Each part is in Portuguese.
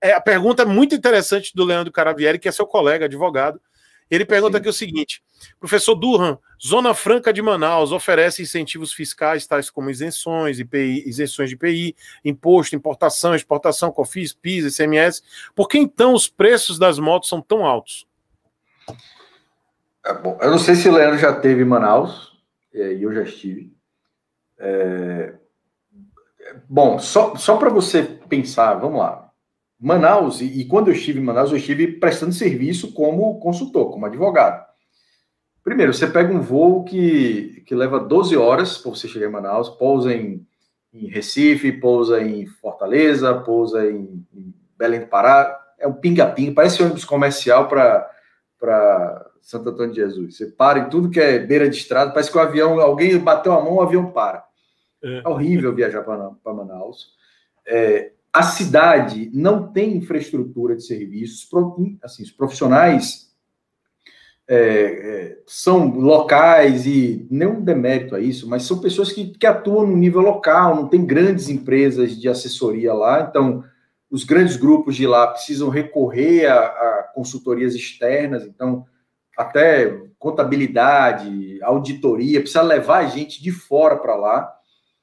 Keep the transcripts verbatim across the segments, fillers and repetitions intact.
é, a pergunta é muito interessante do Leandro Caravieri, que é seu colega, advogado. Ele pergunta Sim. aqui o seguinte: professor Durham, Zona Franca de Manaus oferece incentivos fiscais tais como isenções, I P I, isenções de I P I, imposto, importação, exportação, COFINS, PIS, I C M S. Por que então os preços das motos são tão altos? É, bom, eu não sei se o Leandro já esteve em Manaus, e eu já estive. É... Bom, só, só para você pensar, vamos lá. Manaus, e, e quando eu estive em Manaus, eu estive prestando serviço como consultor, como advogado. Primeiro, você pega um voo que, que leva doze horas para você chegar em Manaus, pousa em, em Recife, pousa em Fortaleza, pousa em, em Belém do Pará, é um pinga-pinga, parece um ônibus comercial para Santo Antônio de Jesus. Você para em tudo que é beira de estrada, parece que o avião, alguém bateu a mão, o avião para. É horrível viajar para Manaus. É, a cidade não tem infraestrutura de serviços, assim, os profissionais é, é, são locais e nenhum demérito a isso, mas são pessoas que, que atuam no nível local, não tem grandes empresas de assessoria lá, então os grandes grupos de lá precisam recorrer a, a consultorias externas, então até contabilidade, auditoria, precisa levar gente de fora para lá.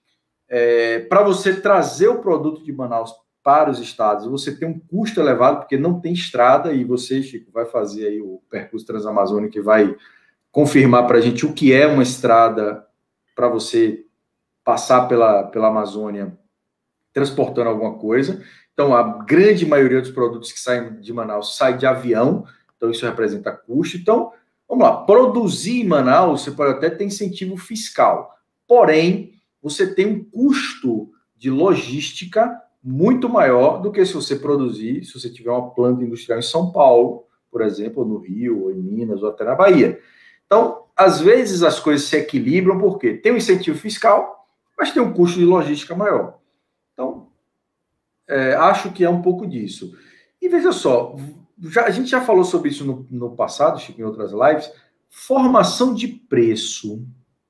É, para você trazer o produto de Manaus para os estados, você tem um custo elevado, porque não tem estrada, e você, Chico, vai fazer aí o percurso transamazônico que vai confirmar para a gente o que é uma estrada para você passar pela, pela Amazônia transportando alguma coisa. Então, a grande maioria dos produtos que saem de Manaus sai de avião, então isso representa custo. Então, vamos lá, produzir em Manaus, você pode até ter incentivo fiscal, porém, você tem um custo de logística muito maior do que se você produzir, se você tiver uma planta industrial em São Paulo, por exemplo, ou no Rio, ou em Minas, ou até na Bahia. Então, às vezes as coisas se equilibram, porque tem um incentivo fiscal, mas tem um custo de logística maior. Então, é, acho que é um pouco disso. E veja só, já, a gente já falou sobre isso no, no passado, Chico, em outras lives, formação de preço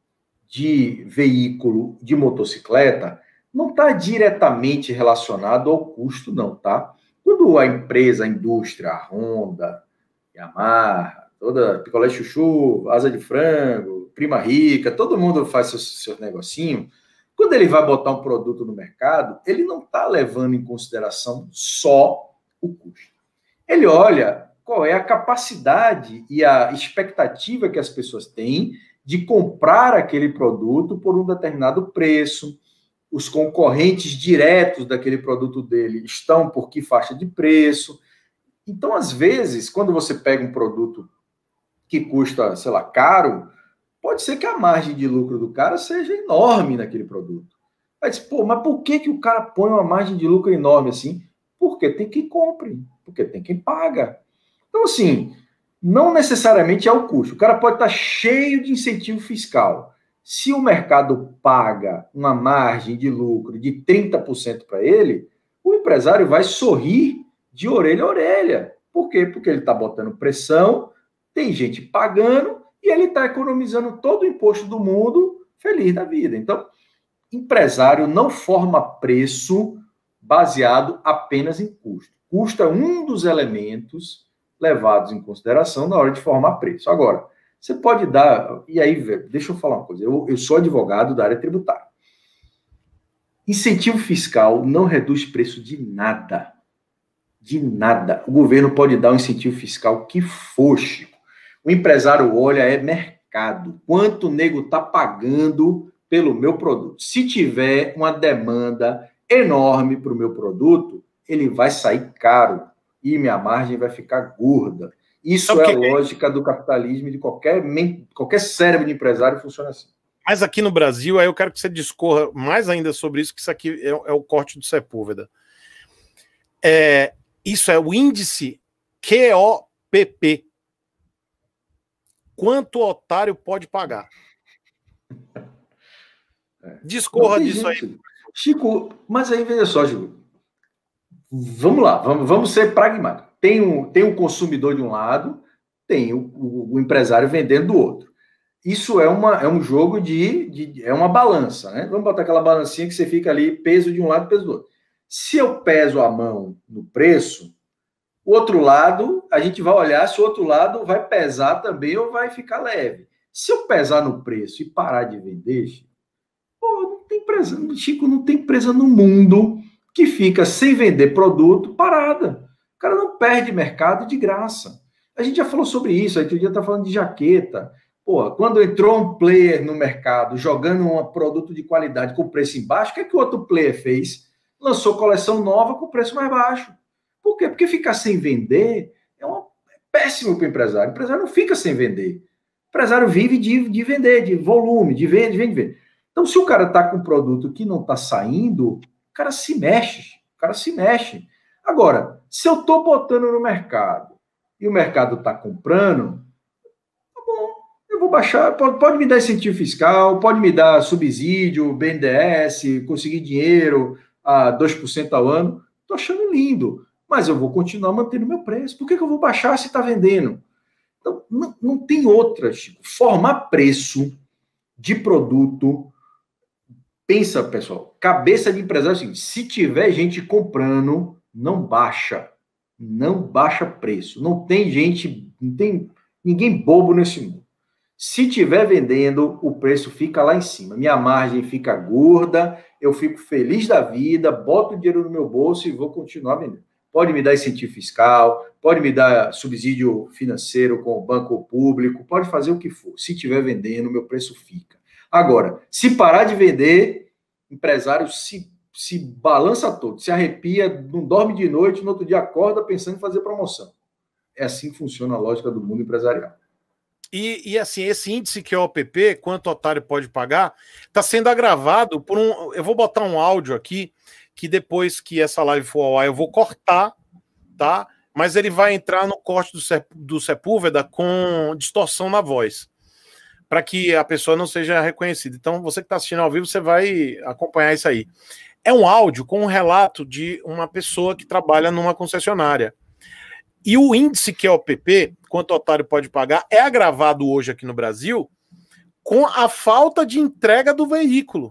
de veículo, de motocicleta, não está diretamente relacionado ao custo, não, tá? Quando a empresa, a indústria, a Honda, Yamaha, toda picolé chuchu, asa de frango, prima rica, todo mundo faz seu, seu negocinho, quando ele vai botar um produto no mercado, ele não está levando em consideração só o custo. Ele olha qual é a capacidade e a expectativa que as pessoas têm de comprar aquele produto por um determinado preço, os concorrentes diretos daquele produto dele estão por que faixa de preço. Então, às vezes, quando você pega um produto que custa, sei lá, caro, pode ser que a margem de lucro do cara seja enorme naquele produto. Aí diz, pô, mas por que, que o cara põe uma margem de lucro enorme assim? Porque tem quem compre, porque tem quem paga. Então, assim, não necessariamente é o custo. O cara pode estar cheio de incentivo fiscal. Se o mercado paga uma margem de lucro de trinta por cento para ele, o empresário vai sorrir de orelha a orelha. Por quê? Porque ele está botando pressão, tem gente pagando e ele está economizando todo o imposto do mundo, feliz da vida. Então, empresário não forma preço baseado apenas em custo. Custo é um dos elementos levados em consideração na hora de formar preço. Agora, você pode dar... E aí, deixa eu falar uma coisa. Eu, eu sou advogado da área tributária. Incentivo fiscal não reduz preço de nada. De nada. O governo pode dar um incentivo fiscal que for, Chico. O empresário olha, é mercado. Quanto o nego está pagando pelo meu produto? Se tiver uma demanda enorme para o meu produto, ele vai sair caro e minha margem vai ficar gorda. Isso é a lógica do capitalismo e de qualquer, qualquer cérebro de empresário funciona assim. Mas aqui no Brasil, aí eu quero que você discorra mais ainda sobre isso, que isso aqui é, é o corte do Sepúlveda. É, isso é o índice Q O P P. Quanto o otário pode pagar? É. Discorra disso jeito. aí. Chico, mas aí veja só, Chico. Vamos lá, vamos, vamos ser pragmáticos. Tem um, tem um consumidor de um lado, tem o, o, o empresário vendendo do outro. Isso é, uma, é um jogo de, de... é uma balança, né? Vamos botar aquela balancinha que você fica ali, peso de um lado, peso do outro. Se eu peso a mão no preço, o outro lado, a gente vai olhar se o outro lado vai pesar também ou vai ficar leve. Se eu pesar no preço e parar de vender, Chico, pô, não tem empresa, Chico, não tem empresa no mundo que fica sem vender produto parada. O cara não perde mercado de graça. A gente já falou sobre isso, aí outro dia tá falando de jaqueta. Pô, quando entrou um player no mercado jogando um produto de qualidade com preço embaixo, o que é que o outro player fez? Lançou coleção nova com preço mais baixo. Por quê? Porque ficar sem vender é, uma, é péssimo para o empresário. O empresário não fica sem vender. O empresário vive de, de vender, de volume, de venda, de venda, de venda. Então, se o cara está com um produto que não está saindo, o cara se mexe. O cara se mexe. Agora, se eu estou botando no mercado e o mercado está comprando, tá bom, eu vou baixar, pode, pode me dar incentivo fiscal, pode me dar subsídio, B N D E S, conseguir dinheiro a dois por cento ao ano. Estou achando lindo. Mas eu vou continuar mantendo meu preço. Por que, que eu vou baixar se está vendendo? Então, não, não tem outra, Chico. Formar preço de produto. Pensa, pessoal, cabeça de empresário é o seguinte: se tiver gente comprando, não baixa. Não baixa preço. Não tem gente, não tem ninguém bobo nesse mundo. Se tiver vendendo, o preço fica lá em cima. Minha margem fica gorda, eu fico feliz da vida, boto o dinheiro no meu bolso e vou continuar vendendo. Pode me dar incentivo fiscal, pode me dar subsídio financeiro com o banco público, pode fazer o que for. Se estiver vendendo, meu preço fica. Agora, se parar de vender, empresário se, se balança todo, se arrepia, não dorme de noite, no outro dia acorda pensando em fazer promoção. É assim que funciona a lógica do mundo empresarial. E, e assim, esse índice que é o O P P, quanto o otário pode pagar, está sendo agravado por um... Eu vou botar um áudio aqui, que depois que essa live for ao ar eu vou cortar, tá? Mas ele vai entrar no corte do, do Sepúlveda com distorção na voz, para que a pessoa não seja reconhecida. Então, você que está assistindo ao vivo, você vai acompanhar isso aí. É um áudio com um relato de uma pessoa que trabalha numa concessionária. E o índice que é o O P P, quanto o otário pode pagar, é agravado hoje aqui no Brasil com a falta de entrega do veículo.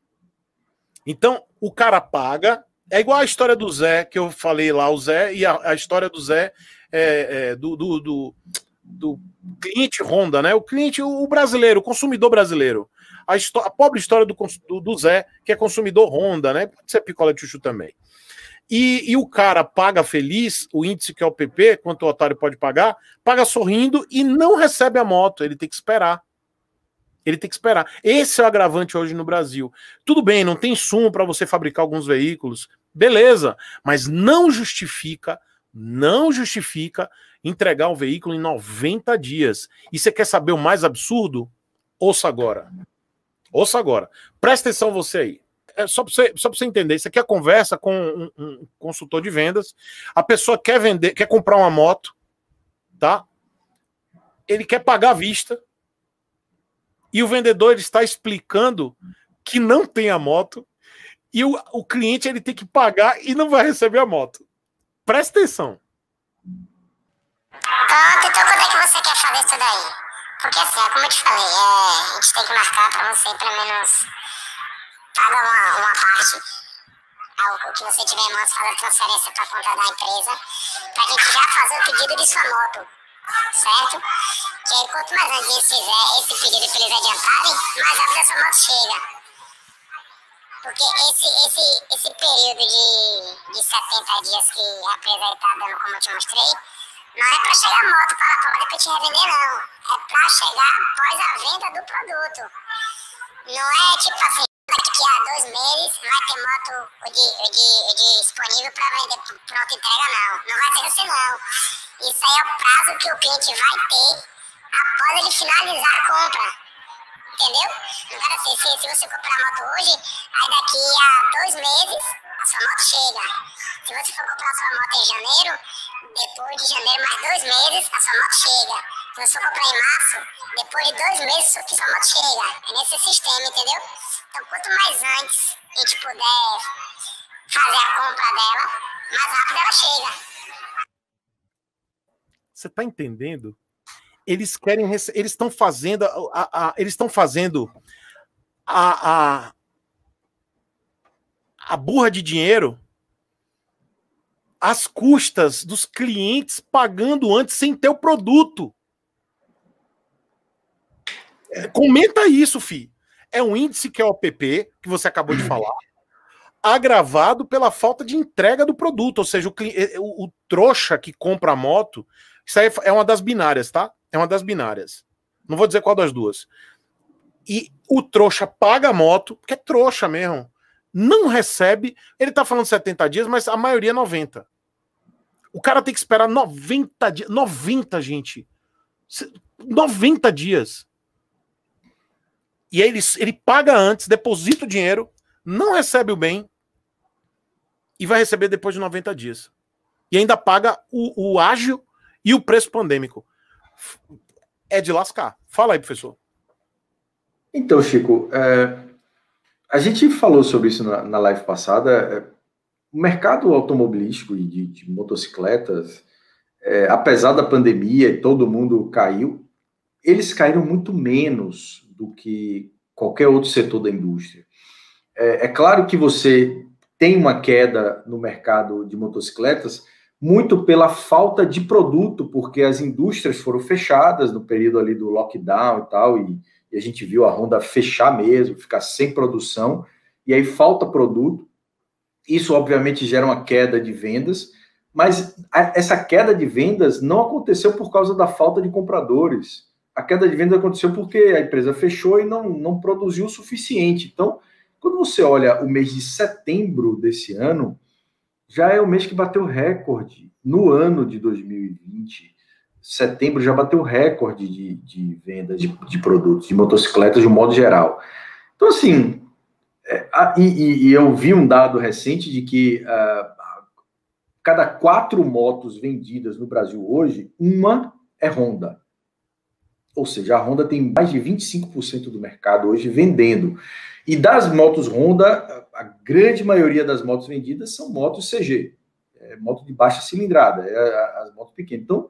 Então, o cara paga, é igual a história do Zé, que eu falei lá, o Zé, e a, a história do Zé, é, é, do, do, do, do cliente Honda, né? O cliente, o brasileiro, o consumidor brasileiro. A, a pobre história do, do, do Zé, que é consumidor Honda, né? Pode ser picolé de chuchu também. E, e o cara paga feliz, o índice que é o O P P, quanto o otário pode pagar, paga sorrindo e não recebe a moto, ele tem que esperar. Ele tem que esperar. Esse é o agravante hoje no Brasil. Tudo bem, não tem insumo para você fabricar alguns veículos, beleza, mas não justifica, não justifica entregar um veículo em noventa dias. E você quer saber o mais absurdo? Ouça agora. Ouça agora. Presta atenção você aí. É só para você, só para você entender, isso aqui é conversa com um, um consultor de vendas. A pessoa quer vender, quer comprar uma moto, tá? Ele quer pagar à vista. E o vendedor ele está explicando que não tem a moto e o, o cliente ele tem que pagar e não vai receber a moto. Presta atenção. Pronto, então quando é que você quer fazer isso daí? Porque assim, é como eu te falei, é, a gente tem que marcar para você pelo menos paga uma, uma parte, algo que você tiver em mãos, fazer a transferência para a conta da empresa, para a gente já fazer o pedido de sua moto. Certo? Que aí, quanto mais antes eles fizer esse pedido para eles adiantarem, mais rápido essa moto chega. Porque esse, esse, esse período de, de setenta dias que a empresa está dando, como eu te mostrei, não é para chegar a moto para lá depois te revender, não. É para chegar após a venda do produto. Não é tipo assim, daqui a dois meses vai ter moto de, de, de disponível para vender pronta entrega, não. Não vai ser assim, não. Isso aí é o prazo que o cliente vai ter após ele finalizar a compra. Entendeu? Então, assim, se, se você comprar a moto hoje, aí daqui a dois meses a sua moto chega. Se você for comprar a sua moto em janeiro, depois de janeiro mais dois meses a sua moto chega. Se você for comprar em março, depois de dois meses a sua moto chega. É nesse sistema, entendeu? Então, quanto mais antes a gente puder fazer a compra dela, mais rápido ela chega. Você está entendendo? Eles querem, eles estão fazendo, a, a, a, eles estão fazendo a, a, a burra de dinheiro às custas dos clientes pagando antes sem ter o produto. Comenta isso, fi. É um índice que é o P P, que você acabou de falar, agravado pela falta de entrega do produto. Ou seja, o, o, o trouxa que compra a moto, isso aí é uma das binárias, tá? É uma das binárias. Não vou dizer qual das duas. E o trouxa paga a moto, porque é trouxa mesmo. Não recebe, ele tá falando setenta dias, mas a maioria é noventa. O cara tem que esperar noventa dias. noventa, gente. noventa dias. E aí ele, ele paga antes, deposita o dinheiro, não recebe o bem e vai receber depois de noventa dias. E ainda paga o, o ágio e o preço pandêmico. É de lascar. Fala aí, professor. Então, Chico, é, a gente falou sobre isso na, na live passada. É, o mercado automobilístico e de, de motocicletas, é, apesar da pandemia e todo mundo caiu, eles caíram muito menos do que qualquer outro setor da indústria. É, é claro que você tem uma queda no mercado de motocicletas muito pela falta de produto, porque as indústrias foram fechadas no período ali do lockdown e tal, e, e a gente viu a Honda fechar mesmo, ficar sem produção, e aí falta produto. Isso, obviamente, gera uma queda de vendas, mas a, essa queda de vendas não aconteceu por causa da falta de compradores. A queda de vendas aconteceu porque a empresa fechou e não, não produziu o suficiente. Então, quando você olha o mês de setembro desse ano, já é o mês que bateu recorde. No ano de dois mil e vinte, setembro já bateu recorde de, de vendas de, de produtos, de motocicletas de um modo geral. Então, assim, é, a, e, e eu vi um dado recente de que uh, cada quatro motos vendidas no Brasil hoje, uma é Honda. Ou seja, a Honda tem mais de vinte e cinco por cento do mercado hoje vendendo. E das motos Honda, a grande maioria das motos vendidas são motos C G. É moto de baixa cilindrada, é as motos pequenas. Então,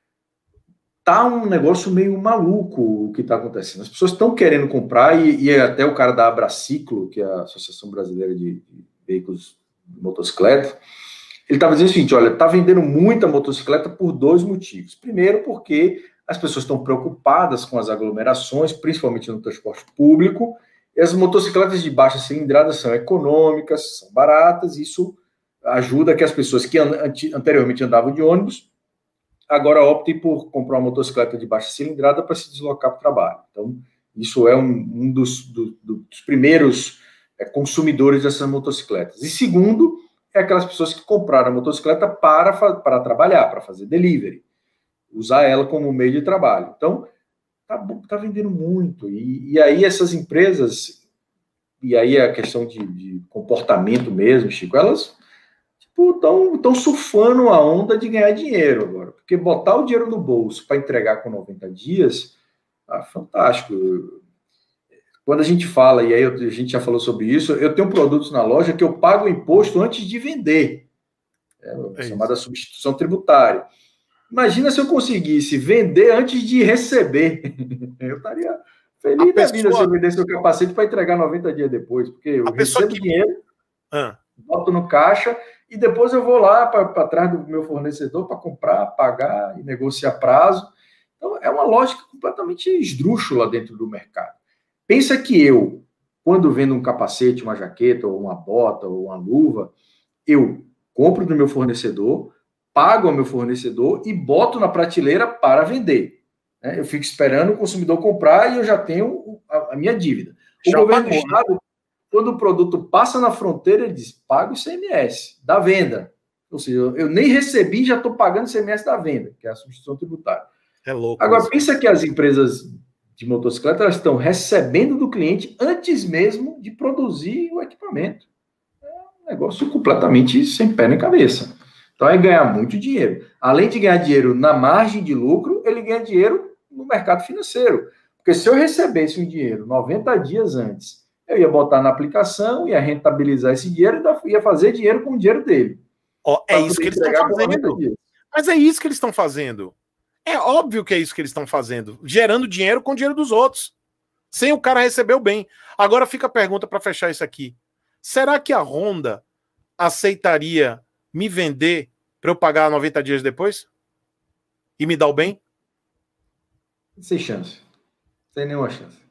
tá um negócio meio maluco o que está acontecendo. As pessoas estão querendo comprar e, e até o cara da Abraciclo, que é a Associação Brasileira de, de Veículos de Motocicleta, ele estava dizendo o seguinte, olha, está vendendo muita motocicleta por dois motivos. Primeiro, porque as pessoas estão preocupadas com as aglomerações, principalmente no transporte público, e as motocicletas de baixa cilindrada são econômicas, são baratas, isso ajuda que as pessoas que anteriormente andavam de ônibus, agora optem por comprar uma motocicleta de baixa cilindrada para se deslocar para o trabalho. Então, isso é um, um dos, do, dos primeiros é, consumidores dessas motocicletas. E segundo, é aquelas pessoas que compraram a motocicleta para, para trabalhar, para fazer delivery, usar ela como meio de trabalho. Então, tá, tá vendendo muito. E, e aí essas empresas, e aí a questão de, de comportamento mesmo, Chico, elas estão tipo, surfando a onda de ganhar dinheiro agora. Porque botar o dinheiro no bolso para entregar com noventa dias, tá fantástico. Quando a gente fala, e aí eu, a gente já falou sobre isso, eu tenho produtos na loja que eu pago o imposto antes de vender. É, é chamada substituição tributária. Imagina se eu conseguisse vender antes de receber. Eu estaria feliz da vida se eu vendesse o capacete para entregar noventa dias depois, porque eu recebo que... dinheiro, ah. boto no caixa e depois eu vou lá para trás do meu fornecedor para comprar, pagar e negociar prazo. Então, é uma lógica completamente esdrúxula dentro do mercado. Pensa que eu, quando vendo um capacete, uma jaqueta, ou uma bota, ou uma luva, eu compro do meu fornecedor, pago ao meu fornecedor e boto na prateleira para vender. Eu fico esperando o consumidor comprar e eu já tenho a, a minha dívida. O já governo do Estado, quando o produto passa na fronteira, ele diz, paga o I C M S da venda. Ou seja, eu nem recebi e já estou pagando o I C M S da venda, que é a substituição tributária. É louco. Agora, isso. Pensa que as empresas de motocicleta elas estão recebendo do cliente antes mesmo de produzir o equipamento. É um negócio completamente sem pé nem cabeça. Então, é ganhar muito dinheiro. Além de ganhar dinheiro na margem de lucro, ele ganha dinheiro no mercado financeiro. Porque se eu recebesse um dinheiro noventa dias antes, eu ia botar na aplicação, ia rentabilizar esse dinheiro e ia fazer dinheiro com o dinheiro dele. Oh, é isso que eles estão fazendo. Mas é isso que eles estão fazendo. É óbvio que é isso que eles estão fazendo. Gerando dinheiro com o dinheiro dos outros. Sem o cara receber o bem. Agora fica a pergunta para fechar isso aqui. Será que a Honda aceitaria me vender para eu pagar noventa dias depois? E me dar o bem? Sem chance. Sem nenhuma chance.